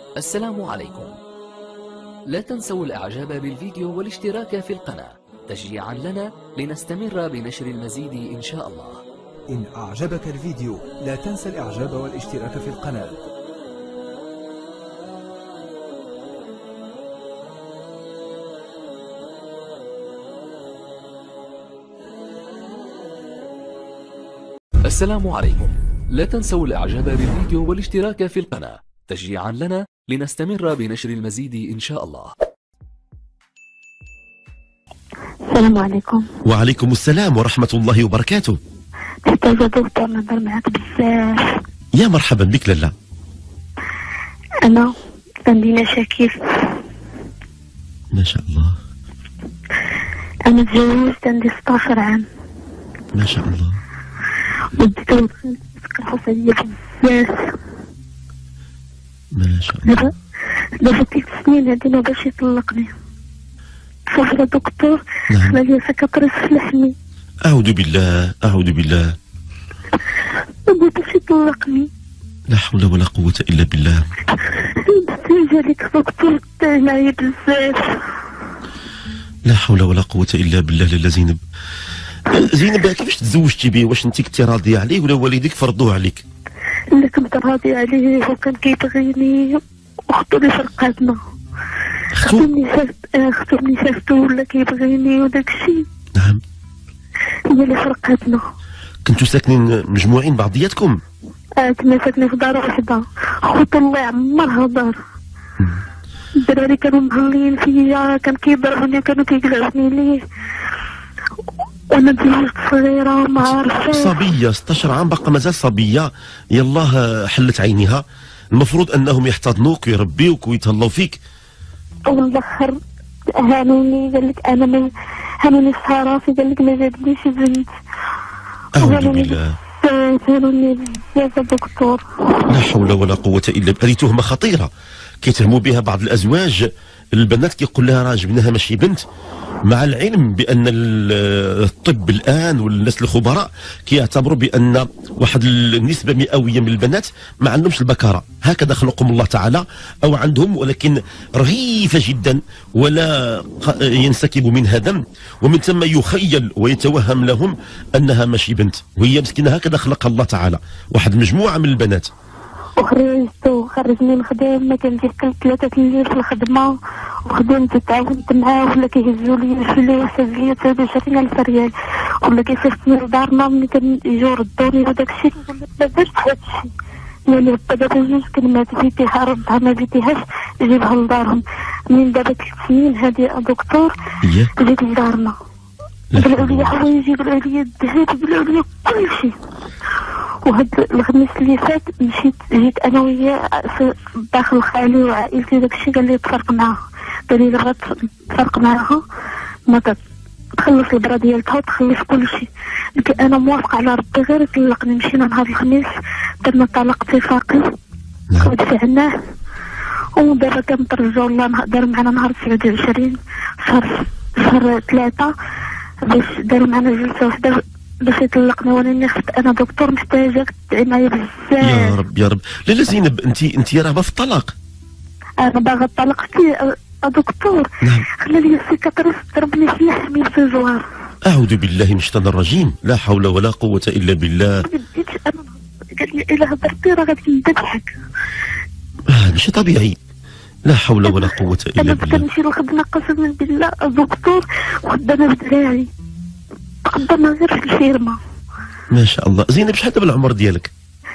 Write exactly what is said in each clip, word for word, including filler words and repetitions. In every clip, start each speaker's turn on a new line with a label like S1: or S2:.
S1: السلام عليكم. لا تنسوا الاعجاب بالفيديو والاشتراك في القناة تشجيعا لنا لنستمر بنشر المزيد ان شاء الله.
S2: إن أعجبك الفيديو لا تنسى الإعجاب والاشتراك في القناة.
S1: السلام عليكم. لا تنسوا الاعجاب بالفيديو والاشتراك في القناة تشجيعا لنا لنستمر بنشر المزيد ان شاء الله.
S3: السلام عليكم.
S4: وعليكم السلام ورحمة الله وبركاته.
S3: محتاجة دكتور نهضر معاك بزاف.
S4: يا مرحبا بك لالا.
S3: أنا عندي مشاكل.
S4: ما شاء الله.
S3: أنا تزوجت عندي ستاشر عام.
S4: ما شاء الله.
S3: وديت كنحس عليا بزاف.
S4: ما شاء الله.
S3: دابا دابا ثلاث سنين هادي ما باش يطلقني. صافي دكتور
S4: نعم.
S3: خلالي سكاتريس في لحمي.
S4: أعوذ بالله أعوذ بالله.
S3: ما باش يطلقني.
S4: لا حول ولا قوة إلا بالله.
S3: جالك دكتور تعب معايا بزاف.
S4: لا حول ولا قوة إلا بالله. لالا زينب، زينب كيفاش تزوجتي به؟ واش انت كنتي راضية عليه ولا والديك فرضوه عليك؟
S3: اللي كنت راضية عليه وكان كيبغيني وختو اللي فرقاتنا.
S4: اختو؟
S3: خدمني شافت خدمني شافتو ولا كيبغيني وداك الشيء.
S4: نعم.
S3: هي اللي فرقاتنا.
S4: كنتوا ساكنين مجموعين بعضياتكم؟
S3: آه كنا ساكنين في دار وحدة. خوت الله يعمرها دار. الدراري كانوا مهلين فيا، كان كيضربوني كانوا كيقلعوني ليه. وانا تزوجت صغيرة ما عارفة.
S4: صبية ستاشر عام باقا مازال صبية، يلاه حلت عينيها. المفروض انهم يحتضنوك ويربيوك ويتهلاو فيك.
S3: والاخر هانوني قال لك انا ما هانوني في راسي قال لك ما جابليش بنت.
S4: أعوذ بالله.
S3: هانوني بزاف يا دكتور.
S4: لا حول ولا قوة إلا بالله. هذه تهمة خطيرة كيتهموا بها بعض الأزواج. البنات كيقول لها راه جبناها ماشي بنت، مع العلم بأن الطب الآن والناس الخبراء كيعتبروا بأن واحد النسبة مئوية من البنات ما عندهمش البكارة، هكذا خلقهم الله تعالى، أو عندهم ولكن رغيفة جدا ولا ينسكب منها دم، ومن ثم يخيل ويتوهم لهم أنها ماشي بنت، وهي مسكينة هكذا خلقها الله تعالى. واحد مجموعة من البنات.
S3: وخرجت وخرجني من الخدمة، كنجي ثلاثة الليل في الخدمة وخدمت تعاونت معاه ولا كيهزوا لي الفلوس، هز لي ثلاثة وعشرين ألف ريال، ولا كيصيفطني لدارنا ملي كيجيو يردوني وداك الشيء. ما درتش هاد الشيء يعني دابا جوج كلمات بيتيها ردها ما بيتيهاش جيبها لدارهم. من دابا ثلاث سنين هادي يا دكتور جيت لدارنا قالوا لي حوايجي، قالوا لي الذهب، قالوا لي كل شيء. وهاد الخميس اللي فات مشيت جيت انا وياه داخل خالي وعائلتي داك الشيء، قال لي تفرق معاها، قال لي بغات تفرق معاها ما تخلص البرا ديالتها وتخلص كل شيء. قلت انا موافقه على ربي غير يطلقني. مشينا نهار الخميس درنا طلاق اتفاقي ودفعناه، ودابا كنترجاو الله دار معنا نهار تسعة وعشرين شهر شهر ثلاثة باش داروا معنا جلسه وحده باش يطلقني. وانا خفت انا دكتور محتاجاك تدعي معايا بزاف.
S4: يا رب يا رب. لالا زينب، انت انت راغبه في الطلاق؟
S3: انا باغا الطلاق يا دكتور.
S4: نعم.
S3: خلى لي السكاتريس ضربني في لحمي في زوار.
S4: اعوذ بالله من الشيطان الرجيم. لا حول ولا قوة الا بالله.
S3: ما بديتش انا. قال لي الا هضرتي راه غادي نذبحك.
S4: هذا شيء طبيعي. لا حول ولا قوة الا
S3: انا
S4: بالله.
S3: كنت نمشي للخدمه قسما بالله دكتور وخدامه بدراعي، خدامه غير في الفيرما.
S4: ما شاء الله. زينب، شحال دابا العمر ديالك؟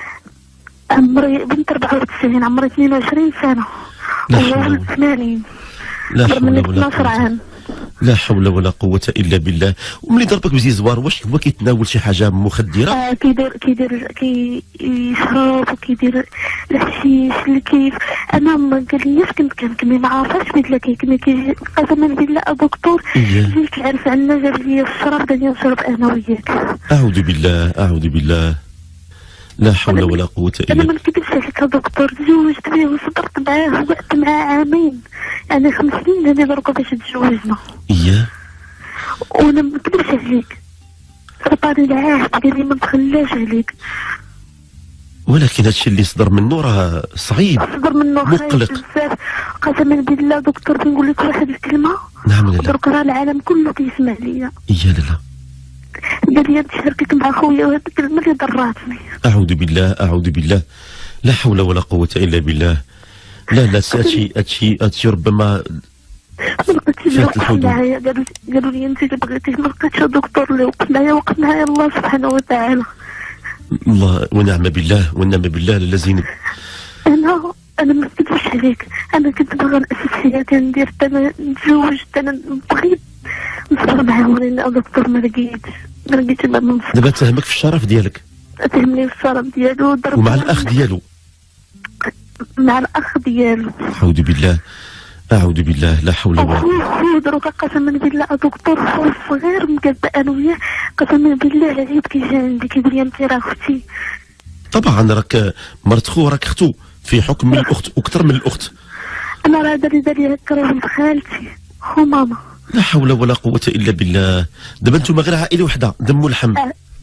S3: عمري بنت أربعة وتسعين، عمري اثنين وعشرين سنة.
S4: لا حول
S3: وولد ثمانين.
S4: لا حول ولا
S3: اثناشر عام.
S4: لا حول ولا قوة إلا بالله. وملي ضربك بزيزوار واش هو كيتناول شي حاجة مخدرة؟
S3: اه كيدير كيدير كيشرب وكيدير الحشيش اللي كيف. انا ما قال ليش كنت كنكمي ما عارفاش قلت لك كيكمي كيجي قسما بالله دكتور. جيت العرس عندنا جاب لي الشراب قال لي نشرب انا وياك.
S4: أعوذ بالله أعوذ بالله. لا حول ولا قوة إلا بالله.
S3: أنا ما نكذبش عليك يا دكتور، تزوجت به وصبرت معاه وقعدت معاه عامين، يعني خمس سنين هذه دركا باش تزوجنا.
S4: إياه.
S3: وأنا ما نكذبش عليك، عطاني العهد قال لي ما نتخلاش عليك.
S4: ولكن هادشي اللي صدر منه راه صعيب
S3: صدر منه
S4: مقلق
S3: بزاف. قسما بالله دكتور نقول لك واحد الكلمه.
S4: نعم لاله.
S3: درك راه العالم كله كيسمع ليا.
S4: يا لاله.
S3: قال لي نشاركك مع خويا وهاد الكلمه اللي ضراتني.
S4: اعوذ بالله اعوذ بالله، لا حول ولا قوه الا بالله. لا لا هادشي هادشي هادشي ربما
S3: ما لقيتش اللي وقف معايا. قالوا قالوا لي انت اللي بغيتي. ما لقيتش دكتور اللي وقف معايا. وقف معايا الله سبحانه وتعالى.
S4: الله ونعم بالله ونعم بالله. لاله زينب
S3: انا انا ما نكذبش عليك، انا كنت باغا ناسس حياتي ندير حتى انا نتزوج حتى انا بغيت نصبر معاه ولكن دكتور ما لقيتش ما لقيتش ما نصبر.
S4: دابا تهمك في الشرف ديالك.
S3: تهمني في الشرف ديالو
S4: ومع الاخ ديالو.
S3: مع الاخ ديالو.
S4: اعوذ بالله اعوذ بالله، لا حول ولا قوه.
S3: خويا دروك قسما بالله دكتور خويا صغير مكذب انا وياه. قسما بالله العيب كيجي عندي كيقول لي انت راه اختي.
S4: طبعا راك مرت خو راك اختو في حكم من الاخت واكثر من الاخت.
S3: انا راه داري داري هكا راه ولد خالتي خو ماما.
S4: لا حول ولا قوه الا بالله. دابا نتوما غير عائله وحده دم ولحم.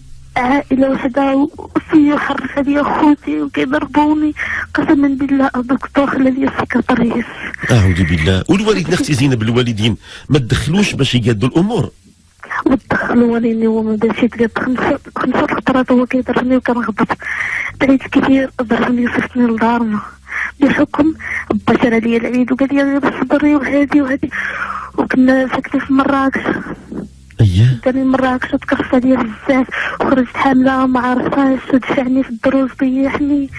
S3: عائله وحده وفي حرف عليا خوتي وكيضربوني. قسما بالله دكتور خلى لي السكرتريس.
S4: اعوذ بالله. والوالدين اختي زينب الوالدين ما تدخلوش باش يقادوا الامور؟
S3: ودخلوا وليني هو ما مشيت لي خمسه خمسه خطرات هو كيضربني وكنغضب. بعيد كثير ضربني وصفتني لدارنا بحكم بشر عليا العيد وقال لي غير صبري وهادي وهادي. وكنا ساكنين في مراكش.
S4: اييه.
S3: داني مراكش وتكرفت عليا بزاف وخرجت حامله ما عرفاش ودفعني في الدروس ضيعني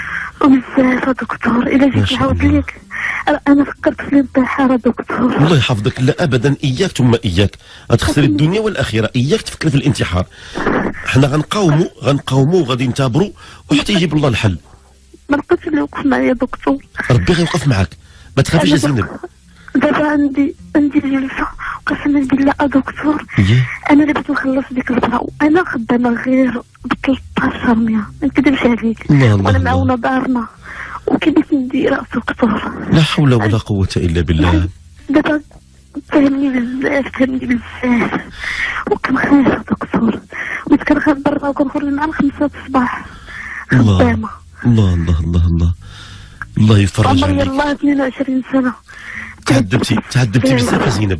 S3: وبزاف. دكتور الا جيت نعاود ليك انا فكرت في الانتحار دكتور.
S4: الله يحفظك. لا ابدا اياك ثم اياك غتخسري الدنيا والاخره. اياك تفكر في الانتحار. حنا غنقاوموا غنقاوموا وغادي نتابروا وحتى يجيب الله الحل.
S3: ما لقيتش اللي يوقف معايا دكتور.
S4: ربي غيوقف معاك ما تخافيش يا زينب.
S3: دابا عندي عندي جلسه قسما بالله دكتور. انا اللي بغيت نخلص ديك البلاو. انا خدامه غير ب ثلاثطاش مية ما نكذبش عليك. وانا معاونه دارنا وكيفاش نديرها دكتور.
S4: لا حول ولا قوه الا بالله.
S3: دابا فهمني بزاف فهمني بزاف وكنخاف دكتور. كنت كنخاف برا وكنخرج مع الخمسة الصباح خدامه.
S4: الله الله الله الله الله يفرج عليك.
S3: عمري الله اثنين وعشرين سنه.
S4: تعذبتي تعذبتي بزاف يا زينب.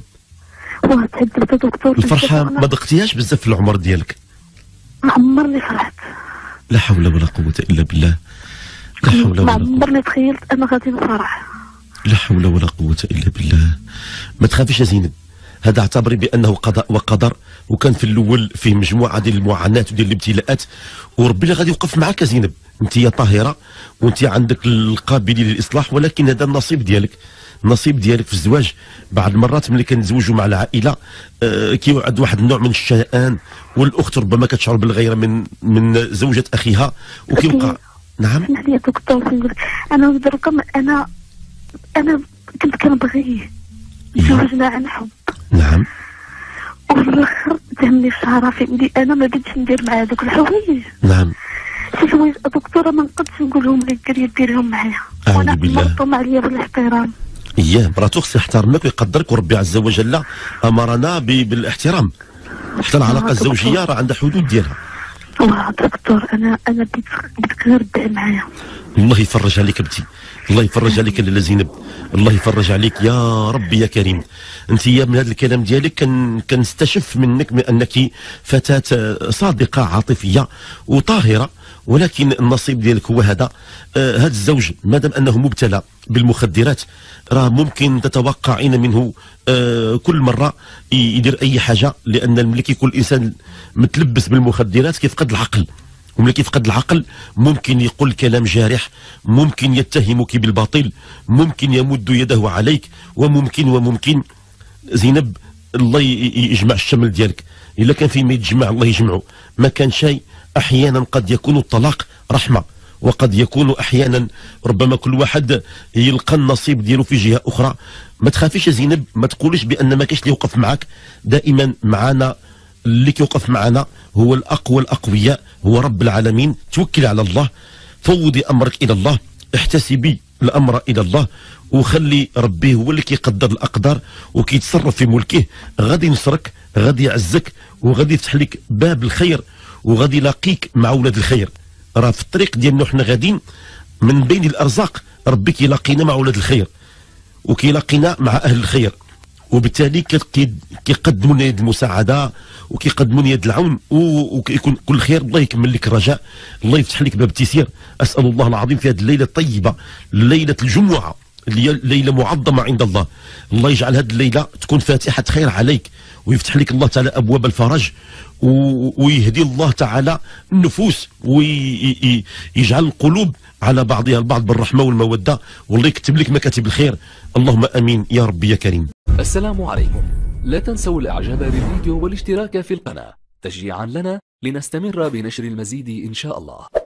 S3: واه تعذبت دكتور.
S4: الفرحه ما ضقتيهاش بزاف في العمر ديالك.
S3: ما عمرني فرحت.
S4: لا حول ولا قوه الا بالله. لا حول ولا قوه.
S3: ما عمرني تخيلت انا غادي نفرح.
S4: لا حول ولا قوه الا بالله. ما تخافيش يا زينب. هذا اعتبري بانه قضاء وقدر. وكان في الاول فيه مجموعه ديال المعاناه وديال الابتلاءات وربي اللي غادي يوقف معك يا زينب. انت يا طاهره وانت عندك القابليه للاصلاح ولكن هذا النصيب ديالك. النصيب ديالك في الزواج. بعض المرات ملي كنتزوجوا مع العائله آه كيوعد واحد النوع من الشيئان والاخت ربما كتشعر بالغيره من من زوجة اخيها وكيوقع. نعم.
S3: اسمح لي يا دكتور نقول لك انا درك انا انا كنت كنبغيه تزوجنا عن حب.
S4: نعم.
S3: وفي الاخر تهمني في شهرها في يدي انا ما بديتش ندير مع هذوك الحوايج.
S4: نعم.
S3: شي حوايج دكتوره ما نقدش نقولهم لك قال ديرهم معايا.
S4: اعوذ بالله.
S3: وانا مرتهم عليا بالاحترام.
S4: اييه مراتو خصها يحترمك ويقدرك وربي عز وجل امرنا بالاحترام. حتى العلاقه الزوجيه راه عندها حدود ديالها.
S3: والله دكتور انا انا بديت بدك غير تبع معايا.
S4: الله يفرج عليك بنتي. الله يفرج عليك لاله زينب. الله يفرج عليك يا ربي يا كريم. انت يا من هذا الكلام ديالك كان كنستشف منك بانك فتاه صادقه عاطفيه وطاهره ولكن النصيب ديالك هو هذا. آه هذا الزوج مادام انه مبتلى بالمخدرات راه ممكن تتوقعين منه آه كل مره يدير اي حاجه لان ملي كيكون الانسان متلبس بالمخدرات كيفقد العقل. وملي كيفقد العقل ممكن يقول كلام جارح ممكن يتهمك بالباطل ممكن يمد يده عليك وممكن وممكن. زينب الله يجمع الشمل ديالك. الا كان في ما يتجمع الله يجمعه. ما كان شيء. احيانا قد يكون الطلاق رحمه وقد يكون احيانا ربما كل واحد يلقى النصيب ديالو في جهه اخرى. ما تخافيش يا زينب. ما تقوليش بان ما كاينش اللي يوقف معك. دائما معنا اللي كيوقف معنا هو الاقوى الاقوياء هو رب العالمين. توكلي على الله. فوضي امرك الى الله. احتسبي الامر الى الله وخلي ربي هو اللي كيقدر الاقدار وكيتصرف في ملكه. غادي ينصرك غادي يعزك وغادي يفتح لك باب الخير وغادي يلاقيك مع اولاد الخير. راه في الطريق ديالنا حنا غاديين من بين الارزاق ربي كيلاقينا مع ولاد الخير وكيلاقينا مع اهل الخير، وبالتالي كيقدموا لنا يد المساعده وكيقدموا لنا يد العون وكيكون كل خير. الله يكمل لك الرجاء، الله يفتح لك باب التيسير. اسال الله العظيم في هذه الليله الطيبه، ليله الجمعه اللي هي ليله معظمه عند الله، الله يجعل هذه الليله تكون فاتحه خير عليك ويفتح لك الله تعالى ابواب الفرج ويهدي الله تعالى النفوس ويجعل القلوب على بعضها البعض بالرحمه والموده، والله يكتب لك مكاتب الخير. اللهم امين يا رب يا كريم.
S1: السلام عليكم. لا تنسوا الاعجاب بالفيديو والاشتراك في القناه تشجيعا لنا لنستمر بنشر المزيد ان شاء الله.